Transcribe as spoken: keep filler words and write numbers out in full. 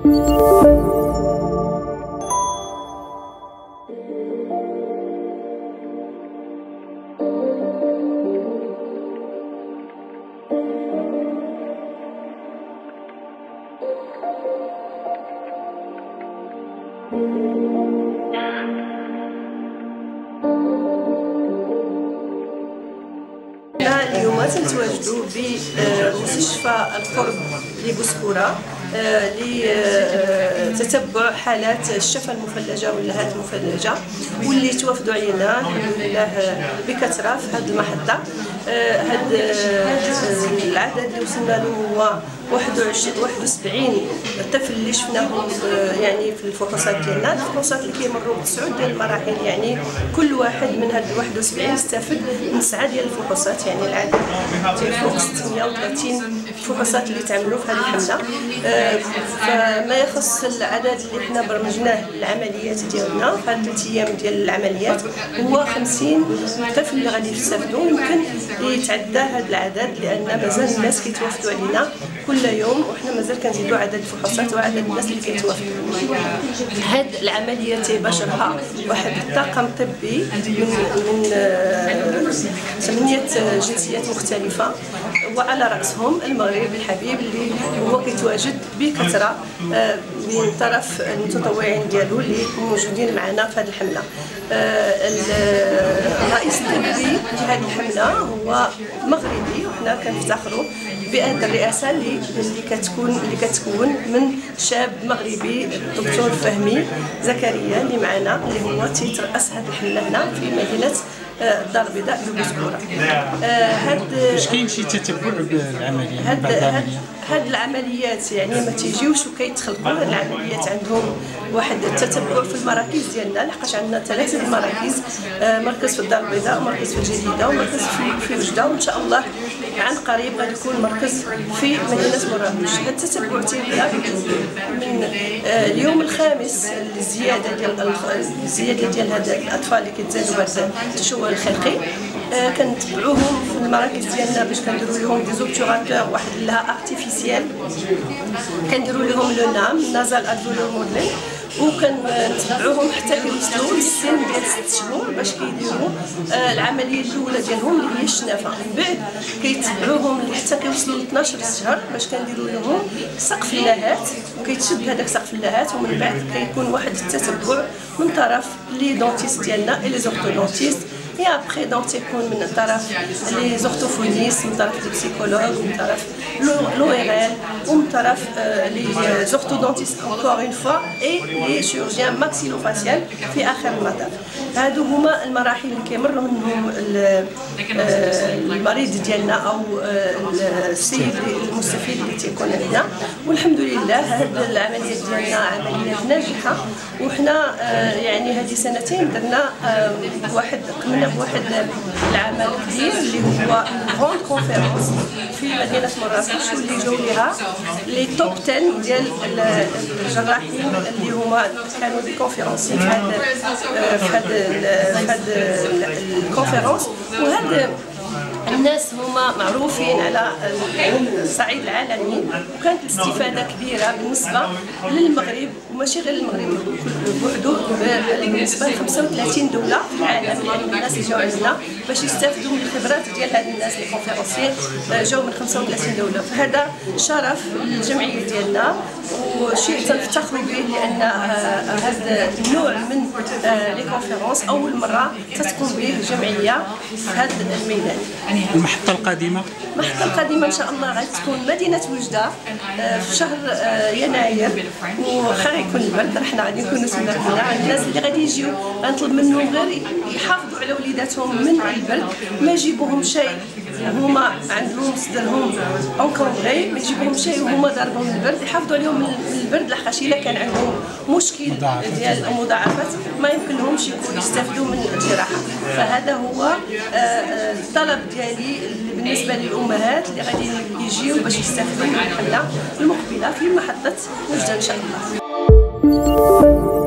اليوم تنتواجدوا بمستشفى القرب لبوسكورة لتتبع حالات الشفا المفلجه واللهات المفلجه، واللي توافدوا علينا الحمد لله بكثره في هذه المحطه. هذا العدد اللي وصلنا له هو واحد وسبعين طفل اللي شفناهم يعني في الفحوصات ديالنا. الفحوصات اللي كيمروا بتسعود ديال المراحل، يعني كل واحد من هاد واحد وسبعين استفد من تسعه ديال الفحوصات، يعني العدد تيفوق ستمائة وثلاثين فحوصات اللي تعملوا في هذه الحمله. فما يخص العدد اللي حنا برمجناه للعمليات ديالنا في هاد ثلاث ايام ديال العمليات هو خمسين طفل اللي غادي يستافدوا. يمكن يتعدى هذا العدد لان مازال الناس كيتوافدوا علينا كل يوم، وحنا مازال كنزيدوا عدد الفحوصات وعدد الناس اللي كيتوافدوا. هاد العمليه تيباشرها واحد الطاقم طبي من من ثمانيه جنسيات مختلفه، وعلى راسهم المغرب الحبيب اللي هو كيتواجد بكثره من طرف المتطوعين ديالو اللي موجودين معنا في هذه الحمله. الرئيس الطبي لهذه الحمله هو مغربي، وحنا كنفتخروا بهذه الرئاسه اللي اللي كتكون اللي كتكون من شاب مغربي الدكتور فهمي زكريا اللي معنا، اللي هو تيترأس هذه الحمله هنا في مدينه الدار البيضاء ببوسكورة. هاد واش كاين شي تتبع بالعمليه هاد هاد هاد العمليات يعني ما تيجيوش وكيتخلقوا. هاد العمليات عندهم واحد التتبع في المراكز ديالنا، لحقاش عندنا ثلاثه المراكز، مركز في الدار البيضاء ومركز في الجديده ومركز في في وجده، وان شاء الله عن قريب غادي يكون مركز في مدينه مراكش. هاد التتبع تيبدا من اليوم الخامس الزياده ديال الزياده ديال هاد الاطفال اللي كيتزادوا بهذا التشوه الخلقي. كنتبعوهم في المراكز ديالنا باش كنديروا لهم دي زوبتوراتور واحد لها ارتيفيسيال، كنديروا لهم لو نام نازال الفولور موديل، وكنتبعوهم حتى كيوصلوا للسن ديال ست شهور باش كيديروا العمليه الاولى ديالهم اللي هي الشنافه. من بعد كيتبعوهم حتى كيوصلوا ل اثناش شهر باش كنديروا لهم سقف اللهات، وكيتشد هذاك سقف اللهات، ومن بعد كيكون واحد التتبع من طرف لي دونتيست ديالنا اي لي زورتودونتيست، et après donc تيكون من طرف لي زورتوفونيست، من طرف لي بسيكولوج، من طرف لو ار ال، ومن طرف لي زورتودونتيست encore une fois et les chirurgiens maxillofacial في اخر المطاف. هادو هما المراحل اللي كيمر منهم المريض ديالنا او السيد المستفيد اللي تيكون عندنا. والحمد لله هاد العمليات ديالنا عمليات ناجحه، وحنا يعني هذه سنتين درنا واحد قمنا بواحد العمل كبير اللي هو غروند كونفيرونس في مدينه مراكش، واللي جاو ليها لي توب عشرة ديال الجراحين اللي هما كانوا دي كونفيرونسي في هذا في هذا الكونفيرونس. وهذا الناس هما معروفين على الصعيد العالمي، وكانت الاستفاده كبيره بالنسبه للمغرب، وماشي غير المغرب بوحدو، بالنسبه ل خمسة وثلاثين دوله في العالم. يعني الناس اللي جاو عندنا باش يستافدوا من الخبرات ديال هاد الناس لي كونفيرونسيين جاو من خمسة وثلاثين دوله، فهذا شرف للجمعيه ديالنا وشيء تنفتخروا به، لان هذا النوع من لي كونفيرونس اول مره تتقوم به جمعيه في هذا الميدان. المحطه القادمه المحطه القادمه ان شاء الله غادي تكون مدينه وجده في شهر يناير، وخا يكون البرد حنا غادي نكونوا تما هنا. الناس اللي غادي يجيو غنطلب منهم غير يحافظوا على وليداتهم من البرد، ما يجيبوهم شيء هما عندهم صدرهم اونكومبري، ما يجيبوهم شيء وهما ضاربهم البرد، يحافظوا عليهم من البرد، لحقاش الا كان عندهم مشكل ديال المضاعفات ما يمكن لهمش يكونوا يستافدوا من الجراحه. فهذا هو الطلب ديالي بالنسبه للامهات اللي غادي يجيو باش يستافدوا من الحمله المقبله في محطه وجده ان شاء الله.